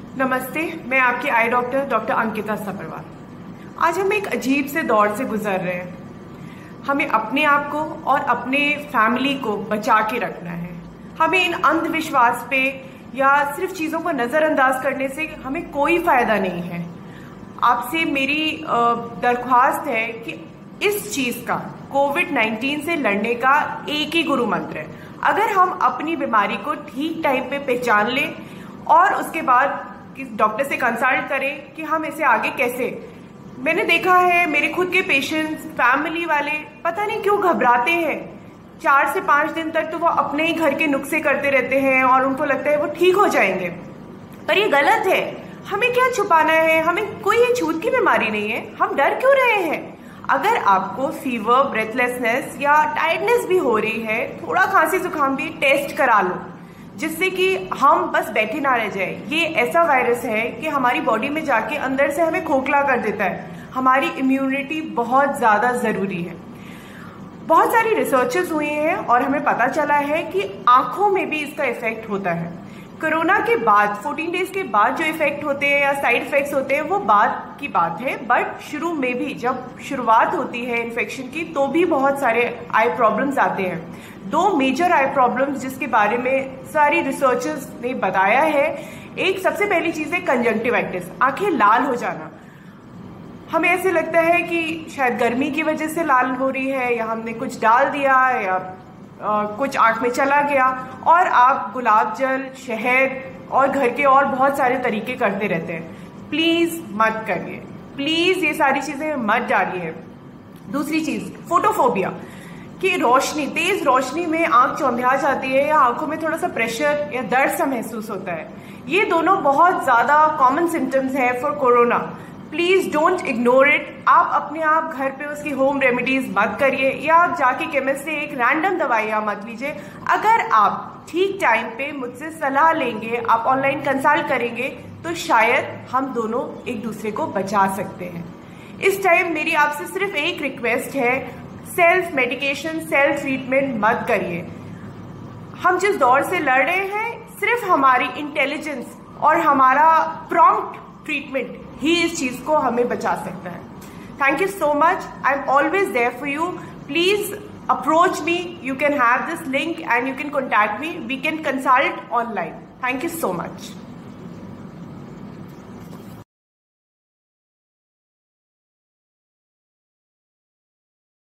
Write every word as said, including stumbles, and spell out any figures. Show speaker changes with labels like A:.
A: नमस्ते, मैं आपकी eye doctor doctor Ankita Saparwal. आज हम एक अजीब से दौर से गुजर रहे हैं। हमें अपने आप को और अपने फैमिली को बचा के रखना है। हमें इन अंधविश्वास पे या सिर्फ चीज़ों को नज़रअंदाज करने से हमें कोई फ़ायदा नहीं है। आपसे मेरी दरख्वास्त है कि इस चीज़ का कोविड नाइन्टीन से लड़ने का एक ही गुरु मंत्र है। अगर हम अपनी बीमारी को ठीक टाइम पे पहचान लें और उसके बाद डॉक्टर से कंसल्ट करें कि हम इसे आगे कैसे। मैंने देखा है मेरे खुद के पेशेंट्स, फैमिली वाले पता नहीं क्यों घबराते हैं। चार से पाँच दिन तक तो वो अपने ही घर के नुस्खे करते रहते हैं और उनको लगता है वो ठीक हो जाएंगे, पर ये गलत है। हमें क्या छुपाना है, हमें कोई ये छूत की बीमारी नहीं है, हम डर क्यों रहे हैं। अगर आपको फीवर, ब्रेथलेसनेस या टायर्डनेस भी हो रही है, थोड़ा खांसी जुकाम भी, टेस्ट करा लो, जिससे कि हम बस बैठे ना रह जाए। ये ऐसा वायरस है कि हमारी बॉडी में जाके अंदर से हमें खोखला कर देता है। हमारी इम्यूनिटी बहुत ज़्यादा ज़रूरी है। बहुत सारी रिसर्चेस हुई हैं और हमें पता चला है कि आंखों में भी इसका इफेक्ट होता है। कोरोना के बाद चौदह डेज के बाद जो इफेक्ट होते हैं या साइड इफेक्ट्स होते हैं वो बाद की बात है, बट शुरू में भी जब शुरुआत होती है इन्फेक्शन की तो भी बहुत सारे आई प्रॉब्लम्स आते हैं। दो मेजर आई प्रॉब्लम्स जिसके बारे में सारी रिसर्चर्स ने बताया है, एक सबसे पहली चीज़ है कंजंक्टिवाइटिस, आंखें लाल हो जाना। हमें ऐसे लगता है कि शायद गर्मी की वजह से लाल हो रही है या हमने कुछ डाल दिया या आ, कुछ आंख में चला गया, और आप गुलाब जल, शहद और घर के और बहुत सारे तरीके करते रहते हैं। प्लीज़ मत करिए, प्लीज़ ये सारी चीज़ें मत डालिए। दूसरी चीज़ फोटोफोबिया, कि रोशनी, तेज रोशनी में आंख चौंधिया जाती है या आंखों में थोड़ा सा प्रेशर या दर्द सा महसूस होता है। ये दोनों बहुत ज़्यादा कॉमन सिम्टम्स हैं for corona. Please don't ignore it. आप अपने आप घर पे उसकी होम रेमेडीज मत करिए या आप जाके केमिस्ट से एक रैंडम दवाइयाँ मत लीजिए। अगर आप ठीक टाइम पे मुझसे सलाह लेंगे, आप ऑनलाइन कंसल्ट करेंगे, तो शायद हम दोनों एक दूसरे को बचा सकते हैं। इस टाइम मेरी आपसे सिर्फ एक रिक्वेस्ट है, सेल्फ मेडिकेशन, सेल्फ ट्रीटमेंट मत करिए। हम जिस दौर से लड़ रहे हैं, सिर्फ हमारी इंटेलिजेंस और हमारा प्रॉम्प्ट ट्रीटमेंट ही इस चीज को हमें बचा सकता है। Thank you so much. I am always there for you. Please approach me. You can have this link and you can contact me. We can consult online. Thank you so much.